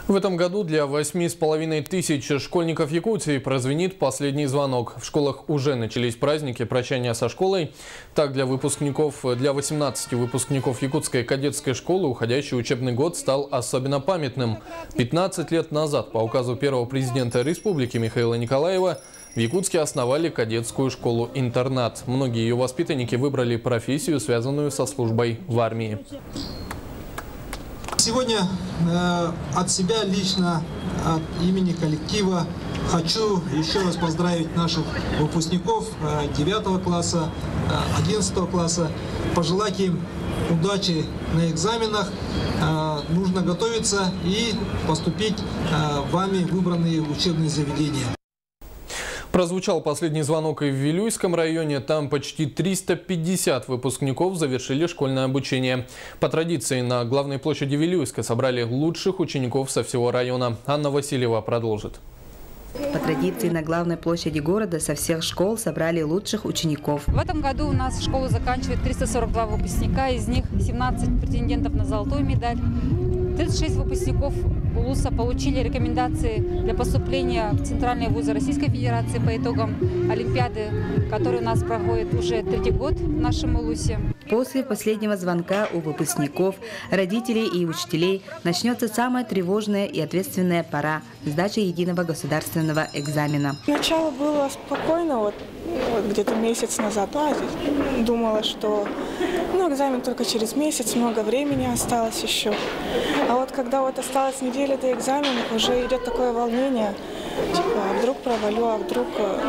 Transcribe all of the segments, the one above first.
В этом году для 8,5 тысяч школьников Якутии прозвенит последний звонок. В школах уже начались праздники прощания со школой. Так, для 18 выпускников Якутской кадетской школы уходящий учебный год стал особенно памятным. 15 лет назад по указу первого президента республики Михаила Николаева в Якутске основали кадетскую школу-интернат. Многие ее воспитанники выбрали профессию, связанную со службой в армии. Сегодня от себя лично, от имени коллектива хочу еще раз поздравить наших выпускников 9 класса, 11 класса, пожелать им удачи на экзаменах. Нужно готовиться и поступить в вами выбранные учебные заведения. Прозвучал последний звонок и в Вилюйском районе. Там почти 350 выпускников завершили школьное обучение. По традиции на главной площади Вилюйска собрали лучших учеников со всего района. Анна Васильева продолжит. По традиции на главной площади города со всех школ собрали лучших учеников. В этом году у нас школу заканчивает 342 выпускника, из них 17 претендентов на золотую медаль. 36 выпускников УЛУСа получили рекомендации для поступления в центральные вузы Российской Федерации по итогам Олимпиады, которая у нас проходит уже 3-й год в нашем УЛУСе. После последнего звонка у выпускников, родителей и учителей начнется самая тревожная и ответственная пора – сдача единого государственного экзамена. Начало было спокойно, вот где-то месяц назад. Думала, что экзамен только через месяц, много времени осталось еще. А вот когда осталась неделя до экзамена, уже идет такое волнение. Типа, а вдруг провалю, а вдруг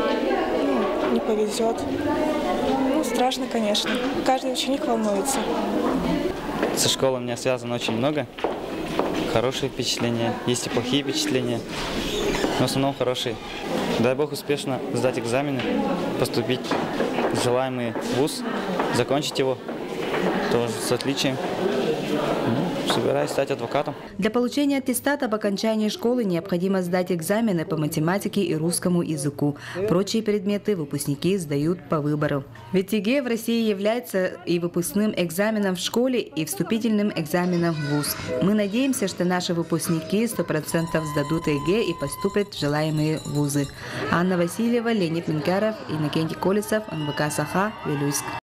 не повезет. Страшно, конечно. Каждый ученик волнуется. Со школой у меня связано очень много. Хорошие впечатления, есть и плохие впечатления. Но в основном хорошие. Дай Бог успешно сдать экзамены, поступить в желаемый вуз, закончить его тоже с отличием. Собираюсь стать адвокатом. Для получения аттестата об окончании школы необходимо сдать экзамены по математике и русскому языку. Прочие предметы выпускники сдают по выбору. Ведь ЕГЭ в России является и выпускным экзаменом в школе, и вступительным экзаменом в вуз. Мы надеемся, что наши выпускники 100% сдадут ЕГЭ и поступят в желаемые вузы. Анна Васильева, Леонид Минкаров, Иннокентий Колесов, НВК Саха, Вилюйск.